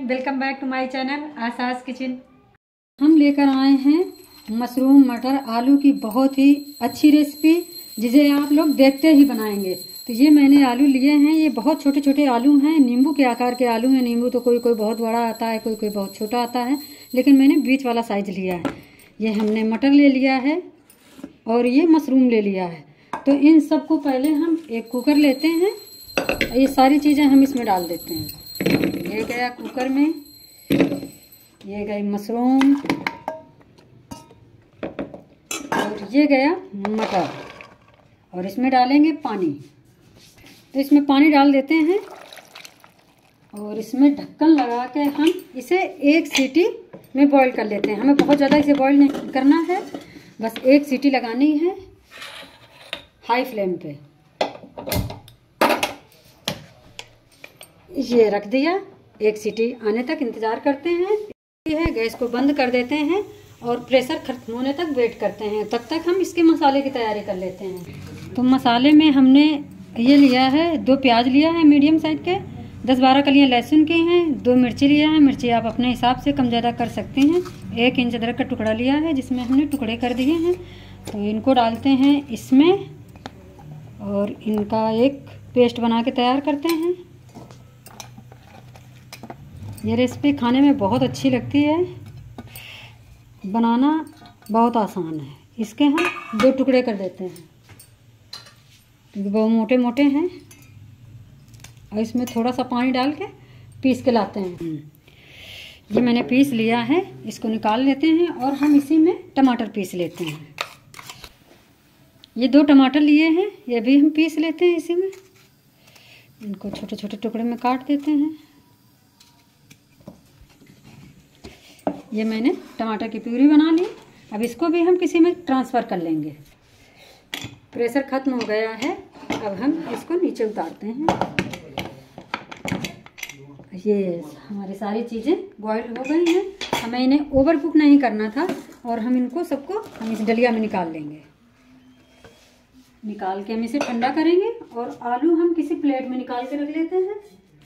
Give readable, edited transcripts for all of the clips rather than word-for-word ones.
Welcome back to my channel Aasas kitchen. हम लेकर आए हैं मशरूम मटर आलू की बहुत ही अच्छी रेसिपी, जिसे आप लोग देखते ही बनाएंगे। तो ये मैंने आलू लिए हैं, ये बहुत छोटे छोटे आलू हैं, नींबू के आकार के आलू हैं। नींबू तो कोई कोई बहुत बड़ा आता है, कोई कोई बहुत छोटा आता है, लेकिन मैंने बीच वाला साइज लिया है। ये हमने मटर ले लिया है और ये मशरूम ले लिया है। तो इन सबको पहले हम एक कुकर लेते हैं, ये सारी चीज़ें हम इसमें डाल देते हैं। ये गया कुकर में, ये गई मशरूम और ये गया मटर, और इसमें डालेंगे पानी। तो इसमें पानी डाल देते हैं और इसमें ढक्कन लगा के हम इसे एक सीटी में बॉईल कर लेते हैं। हमें बहुत ज़्यादा इसे बॉईल नहीं करना है, बस एक सीटी लगानी है हाई फ्लेम पे। ये रख दिया, एक सीटी आने तक इंतज़ार करते हैं। ये है, गैस को बंद कर देते हैं और प्रेशर खत्म होने तक वेट करते हैं। तब तक हम इसके मसाले की तैयारी कर लेते हैं। तो मसाले में हमने ये लिया है, 2 प्याज लिया है मीडियम साइज के, 10-12 कलियां लहसुन के हैं, 2 मिर्ची लिया है। मिर्ची आप अपने हिसाब से कम ज़्यादा कर सकते हैं। 1 इंच अदरक का टुकड़ा लिया है, जिसमें हमने टुकड़े कर दिए हैं। तो इनको डालते हैं इसमें और इनका एक पेस्ट बना के तैयार करते हैं। ये रेसिपी खाने में बहुत अच्छी लगती है, बनाना बहुत आसान है। इसके हम 2 टुकड़े कर देते हैं क्योंकि बहुत मोटे मोटे हैं, और इसमें थोड़ा सा पानी डाल के पीस के लाते हैं। ये मैंने पीस लिया है, इसको निकाल लेते हैं और हम इसी में टमाटर पीस लेते हैं। ये 2 टमाटर लिए हैं, ये भी हम पीस लेते हैं इसी में। इनको छोटे छोटे टुकड़े में काट देते हैं। ये मैंने टमाटर की प्यूरी बना ली। अब इसको भी हम किसी में ट्रांसफ़र कर लेंगे। प्रेशर ख़त्म हो गया है, अब हम इसको नीचे उतारते हैं। ये हमारी सारी चीज़ें बॉईल हो गई हैं। हमें इन्हें ओवर कुक नहीं करना था, और हम इनको सबको हम इस डलिया में निकाल लेंगे। निकाल के हम इसे ठंडा करेंगे और आलू हम किसी प्लेट में निकाल के रख लेते हैं।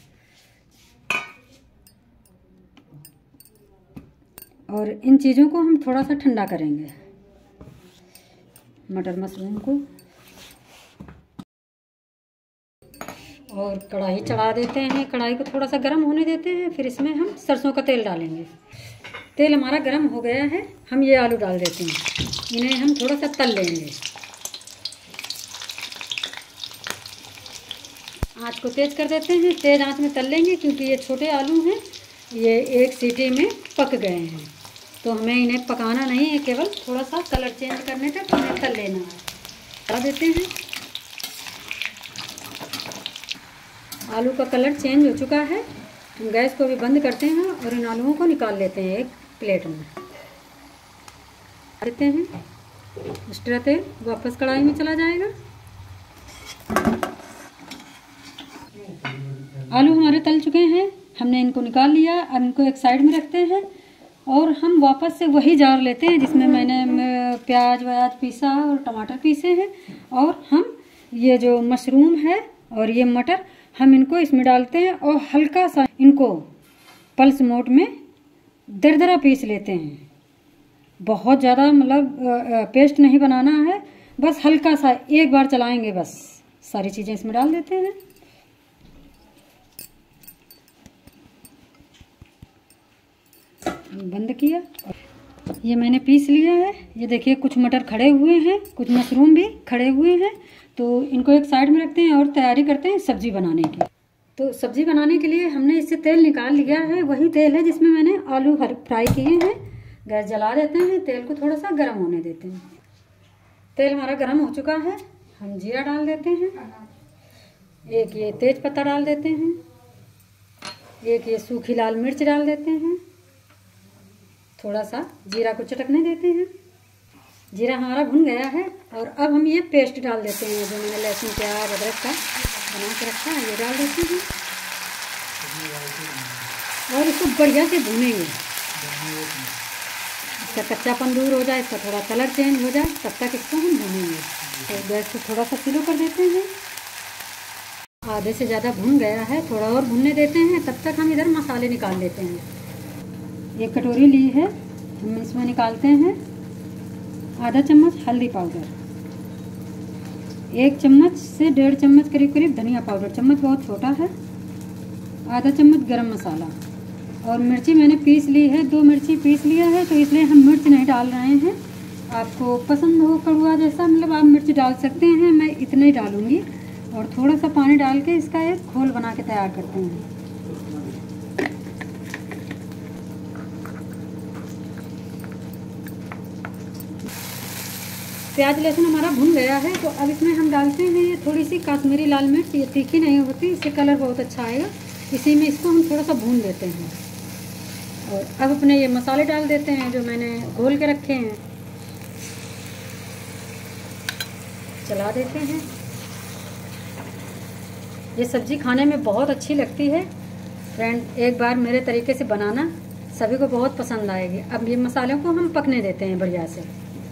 और इन चीज़ों को हम थोड़ा सा ठंडा करेंगे, मटर मशरूम को। और कढ़ाई चढ़ा देते हैं, कढ़ाई को थोड़ा सा गर्म होने देते हैं। फिर इसमें हम सरसों का तेल डालेंगे। तेल हमारा गर्म हो गया है, हम ये आलू डाल देते हैं। इन्हें हम थोड़ा सा तल लेंगे। आँच को तेज़ कर देते हैं, तेज़ आँच में तल लेंगे क्योंकि ये छोटे आलू हैं, ये एक सीटी में पक गए हैं। तो हमें इन्हें पकाना नहीं है, केवल थोड़ा सा कलर चेंज करने तक हमें तल लेना है। डाल देते हैं। आलू का कलर चेंज हो चुका है, हम गैस को भी बंद करते हैं और इन आलूओं को निकाल लेते हैं एक प्लेट में। देते हैं, एक्स्ट्रा तेल वापस कढ़ाई में चला जाएगा। आलू हमारे तल चुके हैं, हमने इनको निकाल लिया। अब इनको एक साइड में रखते हैं और हम वापस से वही जार लेते हैं जिसमें मैंने प्याज व्याज पीसा और टमाटर पीसे हैं। और हम ये जो मशरूम है और ये मटर, हम इनको इसमें डालते हैं और हल्का सा इनको पल्स मोड में दरदरा पीस लेते हैं। बहुत ज़्यादा मतलब पेस्ट नहीं बनाना है, बस हल्का सा एक बार चलाएंगे बस। सारी चीज़ें इसमें डाल देते हैं। बंद किया। ये मैंने पीस लिया है। ये देखिए, कुछ मटर खड़े हुए हैं, कुछ मशरूम भी खड़े हुए हैं। तो इनको एक साइड में रखते हैं और तैयारी करते हैं सब्जी बनाने की। तो सब्जी बनाने के लिए हमने इससे तेल निकाल लिया है, वही तेल है जिसमें मैंने आलू फ्राई किए हैं। गैस जला देते हैं, तेल को थोड़ा सा गर्म होने देते हैं। तेल हमारा गर्म हो चुका है, हम जीरा डाल देते हैं। एक ये तेज पत्ता डाल देते हैं। एक ये सूखी लाल मिर्च डाल देते हैं। थोड़ा सा जीरा को चटकने देते हैं। जीरा हमारा भुन गया है और अब हम ये पेस्ट डाल देते हैं जो मैंने लहसुन प्याज अदरक का बना के रखा है, ये डाल देते हैं। और इसको बढ़िया से भूनेंगे, इसका कच्चापन दूर हो जाए, इसका थोड़ा कलर चेंज हो जाए, तब तक इसको हम भूनेंगे। तो गैस को थोड़ा सा स्लो कर देते हैं। आधे से ज़्यादा भुन गया है, थोड़ा और भुनने देते हैं। तब तक हम इधर मसाले निकाल लेते हैं। एक कटोरी ली है, हम इसमें निकालते हैं आधा चम्मच हल्दी पाउडर, 1 चम्मच से 1.5 चम्मच करीब करीब धनिया पाउडर, चम्मच बहुत छोटा है, आधा चम्मच गरम मसाला, और मिर्ची मैंने पीस ली है, 2 मिर्ची पीस लिया है, तो इसलिए हम मिर्च नहीं डाल रहे हैं। आपको पसंद हो कड़वा जैसा, मतलब आप मिर्च डाल सकते हैं, मैं इतना ही डालूँगी। और थोड़ा सा पानी डाल के इसका एक घोल बना के तैयार करते हैं। प्याज लहसुन हमारा भुन गया है, तो अब इसमें हम डालते हैं ये थोड़ी सी काश्मीरी लाल मिर्च। ये तीखी नहीं होती, इससे कलर बहुत अच्छा आएगा। इसी में इसको हम थोड़ा सा भून लेते हैं। और अब अपने ये मसाले डाल देते हैं जो मैंने घोल के रखे हैं, चला देते हैं। ये सब्ज़ी खाने में बहुत अच्छी लगती है फ्रेंड, एक बार मेरे तरीके से बनाना, सभी को बहुत पसंद आएगी। अब ये मसालों को हम पकने देते हैं बढ़िया से।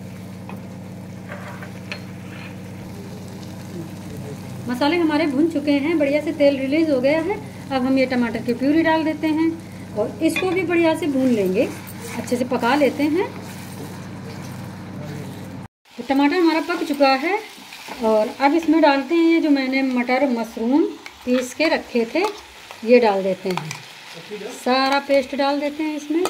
मसाले हमारे भुन चुके हैं, बढ़िया से तेल रिलीज़ हो गया है। अब हम ये टमाटर की प्यूरी डाल देते हैं और इसको भी बढ़िया से भून लेंगे, अच्छे से पका लेते हैं। तो टमाटर हमारा पक चुका है और अब इसमें डालते हैं ये जो मैंने मटर मशरूम पीस के रखे थे, ये डाल देते हैं। सारा पेस्ट डाल देते हैं इसमें,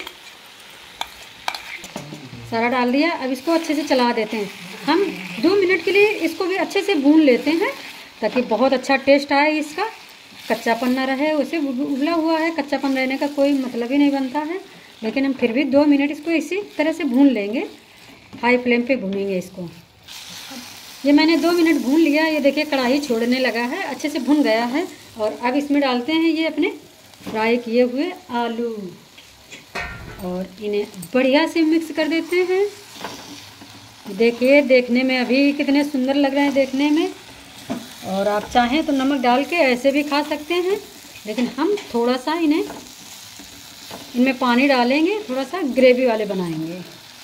सारा डाल दिया। अब इसको अच्छे से चला देते हैं। हम 2 मिनट के लिए इसको भी अच्छे से भून लेते हैं ताकि बहुत अच्छा टेस्ट आए इसका, कच्चापन ना रहे। उसे उबला हुआ है, कच्चापन रहने का कोई मतलब ही नहीं बनता है, लेकिन हम फिर भी 2 मिनट इसको इसी तरह से भून लेंगे। हाई फ्लेम पे भूनेंगे इसको। ये मैंने 2 मिनट भून लिया। ये देखिए कढ़ाई छोड़ने लगा है, अच्छे से भुन गया है। और अब इसमें डालते हैं ये अपने फ्राई किए हुए आलू और इन्हें बढ़िया से मिक्स कर देते हैं। देखिए देखने में अभी कितने सुंदर लग रहे हैं देखने में। और आप चाहें तो नमक डाल के ऐसे भी खा सकते हैं, लेकिन हम थोड़ा सा इनमें पानी डालेंगे, थोड़ा सा ग्रेवी वाले बनाएंगे।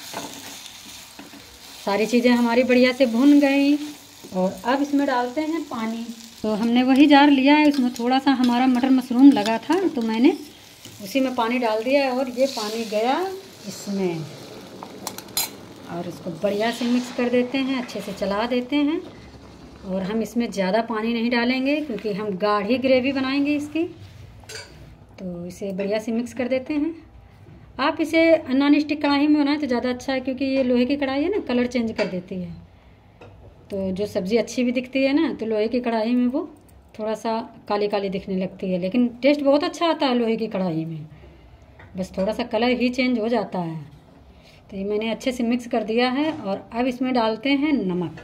सारी चीज़ें हमारी बढ़िया से भुन गई और अब इसमें डालते हैं पानी। तो हमने वही जार लिया है, उसमें थोड़ा सा हमारा मटर मशरूम लगा था, तो मैंने उसी में पानी डाल दिया और ये पानी गया इसमें। और इसको बढ़िया से मिक्स कर देते हैं, अच्छे से चला देते हैं। और हम इसमें ज़्यादा पानी नहीं डालेंगे क्योंकि हम गाढ़ी ग्रेवी बनाएंगे इसकी। तो इसे बढ़िया से मिक्स कर देते हैं। आप इसे नॉन स्टिक कढ़ाई में बनाएं तो ज़्यादा अच्छा है, क्योंकि ये लोहे की कढ़ाई है ना, कलर चेंज कर देती है। तो जो सब्ज़ी अच्छी भी दिखती है ना, तो लोहे की कढ़ाई में वो थोड़ा सा काली काली दिखने लगती है, लेकिन टेस्ट बहुत अच्छा आता है लोहे की कढ़ाई में। बस थोड़ा सा कलर ही चेंज हो जाता है। तो ये मैंने अच्छे से मिक्स कर दिया है और अब इसमें डालते हैं नमक,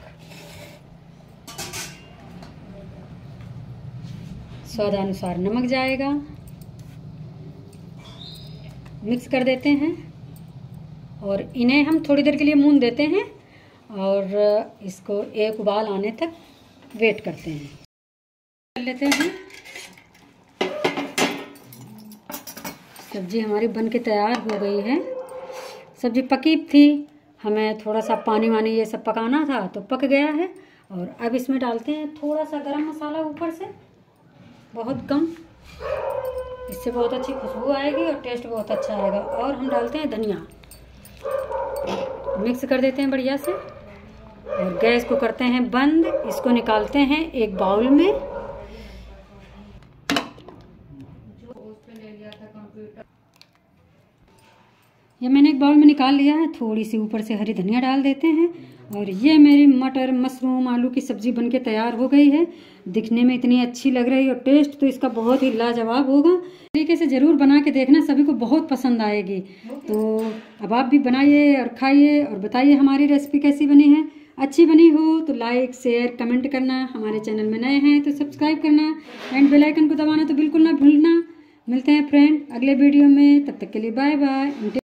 स्वादानुसार नमक जाएगा। मिक्स कर देते हैं और इन्हें हम थोड़ी देर के लिए मून देते हैं और इसको एक उबाल आने तक वेट करते हैं। कर लेते हैं। सब्जी हमारी बन के तैयार हो गई है। सब्जी पकी थी, हमें थोड़ा सा पानी वानी ये सब पकाना था, तो पक गया है। और अब इसमें डालते हैं थोड़ा सा गरम मसाला ऊपर से, बहुत कम, इससे बहुत अच्छी खुशबू आएगी और टेस्ट बहुत अच्छा आएगा। और हम डालते हैं धनिया, मिक्स कर देते हैं बढ़िया से और गैस को करते हैं बंद। इसको निकालते हैं एक बाउल में। ये मैंने एक बाउल में निकाल लिया है। थोड़ी सी ऊपर से हरी धनिया डाल देते हैं और ये मेरी मटर मशरूम आलू की सब्जी बनके तैयार हो गई है। दिखने में इतनी अच्छी लग रही है और टेस्ट तो इसका बहुत ही लाजवाब होगा। तरीके से ज़रूर बना के देखना, सभी को बहुत पसंद आएगी। तो अब आप भी बनाइए और खाइए और बताइए हमारी रेसिपी कैसी बनी है। अच्छी बनी हो तो लाइक शेयर कमेंट करना, हमारे चैनल में नए हैं तो सब्सक्राइब करना एंड बेल आइकन को दबाना तो बिल्कुल ना भूलना। मिलते हैं फ्रेंड अगले वीडियो में, तब तक के लिए बाय बाय।